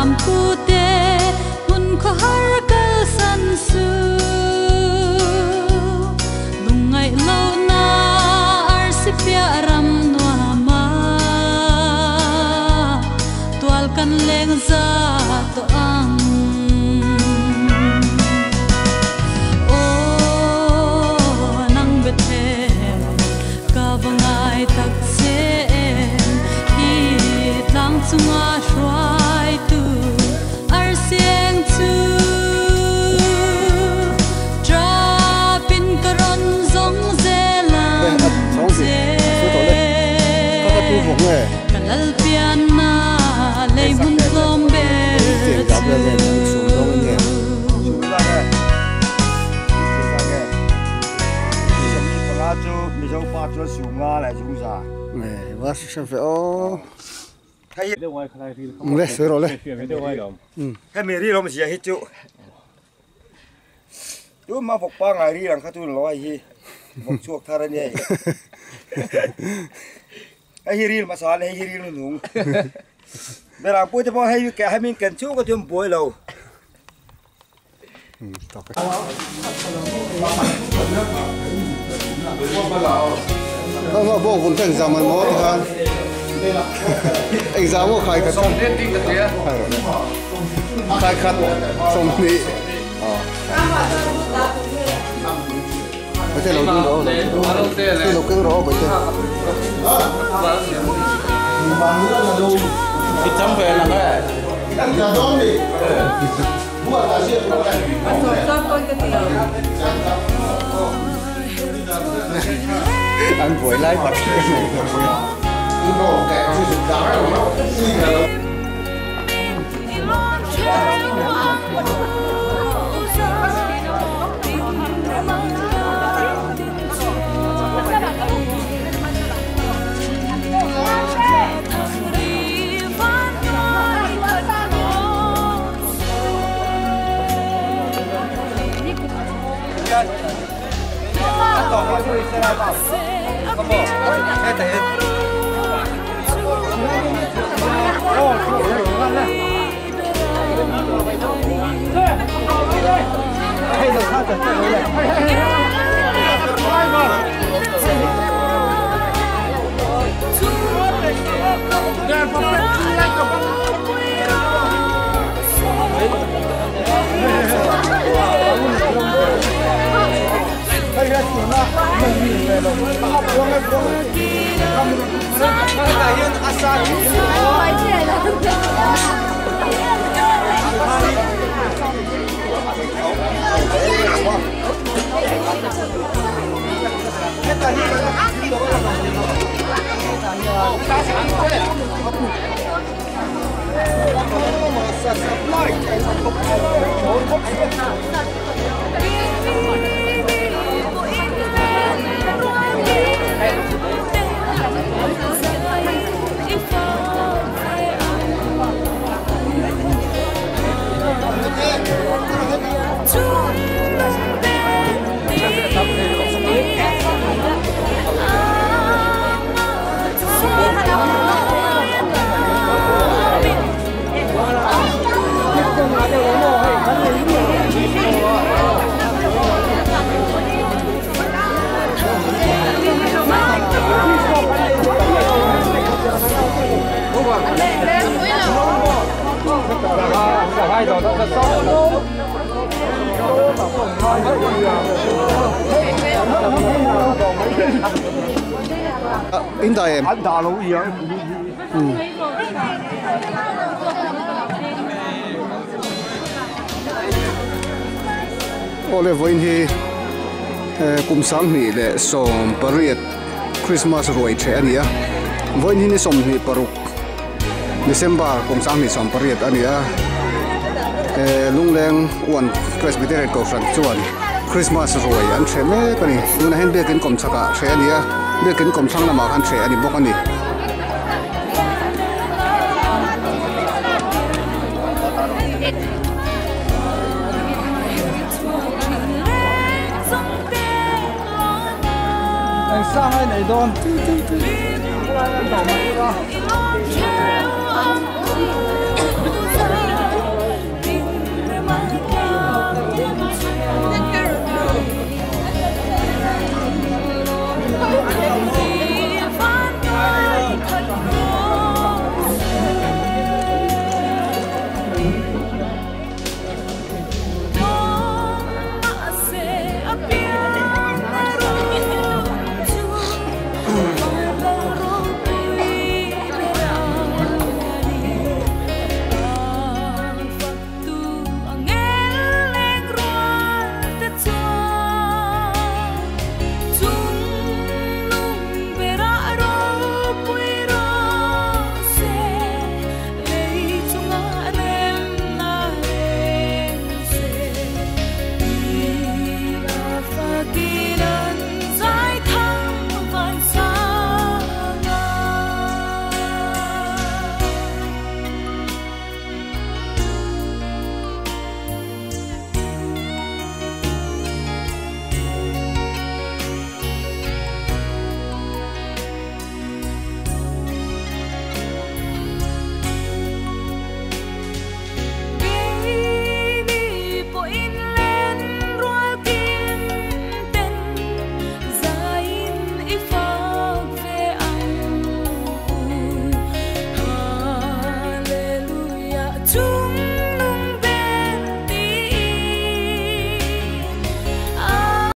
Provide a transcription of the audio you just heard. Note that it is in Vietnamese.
lam pute hun khar kal san su lungai lo na ar sipia ram no ma tual kan leng za to ang o nang bethe ka bangai tak se hi tlang chunga shwai tu ar sieng chu tra pin karon zong zelang ze kalal piana lei mun lom ber mi zo pa cho su nga lại chúng ta và sẽ phải ô hay lấy sửa rồi lấy cái mi đi lo mà chỉ hết chú chú mà phục ba ngày đi làm khá chú lo gì phục chuộc thà ra nhỉ hay đi mà sao hay đi nó nung bây giờ bữa cho bao hay cái hay mình cần chú có thêm bữa lâu nó mà bông cũng thành zaman mốt ha anh giáo khai khát khai khát xong đi bây giờ lâu tiếng đó cái lâu tiếng đó bây giờ cái chấm về là cái ăn vội lái bật in đại em anh ta lâu gì vậy ole voin hi kum sang ni le som pariat Christmas roi the ania voin hi ni som ni paruk December kum sang ni som pariat ania lungleng one Presbyterian ko fran chuan Christmas roi an the me kani una hen bekin kom chaka the ania bekin kom sang na ma kan the ani bok ani sang ai này đón Thank you.